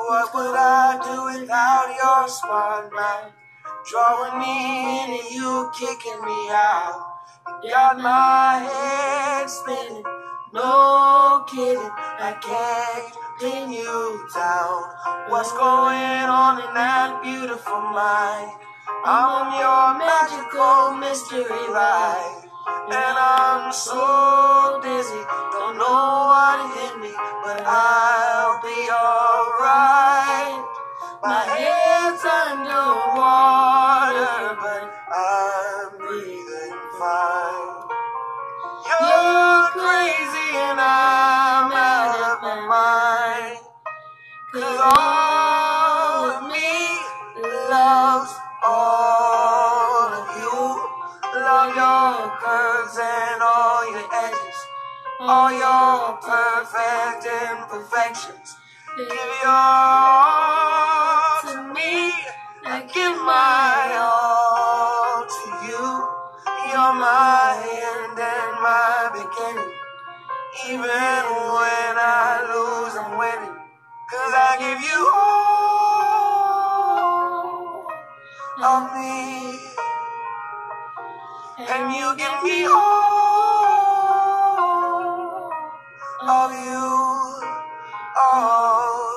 What would I do without your spotlight? Drawing me in and you kicking me out. You got my head spinning, no kidding, I can't pin you down. What's going on in that beautiful mind? I'm on your magical mystery ride, and I'm so dizzy, don't know what hit me, but I'll be alright. My head's underwater, but I'm breathing fine. You're crazy and I'm out of my mind, 'cause all of me loves all of you. Love your curves and all your edges, all your perfect imperfections. Give your all to me, I give my all to you. You're my end and my beginning. Even when I lose, I'm winning, 'cause I give you all of me, and you give me all of you. Oh,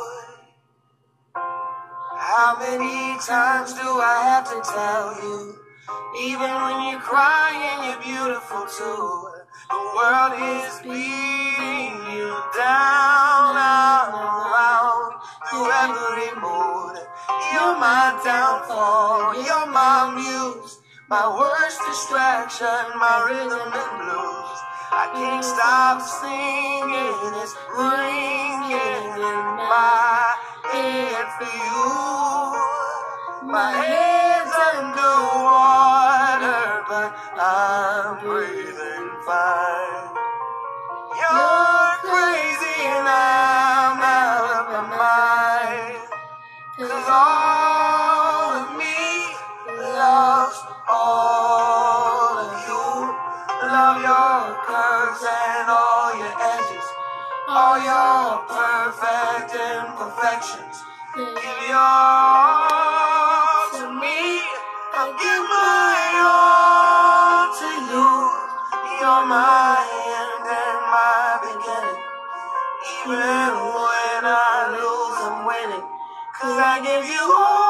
how many times do I have to tell you? Even when you're crying, you're beautiful too. The world is beating you down, I'm around through every mood. You're my downfall, you're my muse, my worst distraction, my rhythm and blues. I can't stop singing, it's ringing in my head for you. My head's underwater, but I'm breathing fine. You're crazy and I'm out of my mind, 'cause all of me loves all of you. Love your curves and all your edges, all your perfect imperfections. Give your all to me, I give my all to you. You're my end and my beginning. Even when I lose, I'm winning, 'cause I give you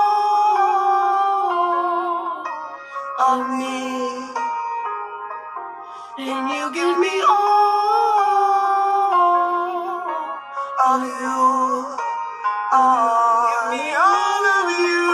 all of me, and you give me all of you. Oh, give me all of you.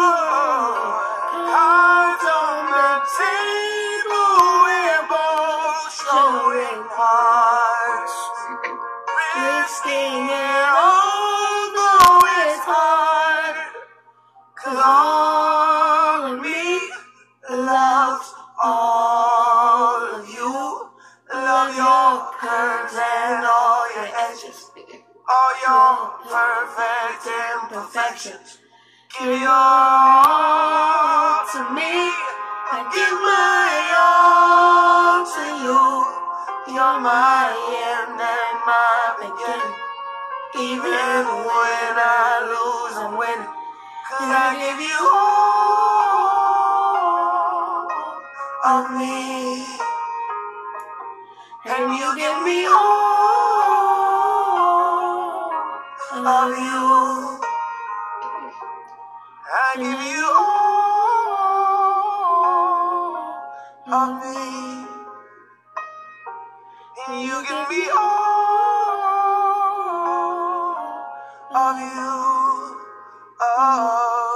Cards on the table, we're both showing hearts, risking it all, though it's hard, 'cause all of me loves all of you. Love your curves and all your edges, all your perfect imperfections. Give your all to me, I give my all to you. You're my end and my beginning. Even when I lose, I'm winning, 'cause I give you all of me, and you give me all of you. I give you all of me, and you give me all of you. Oh.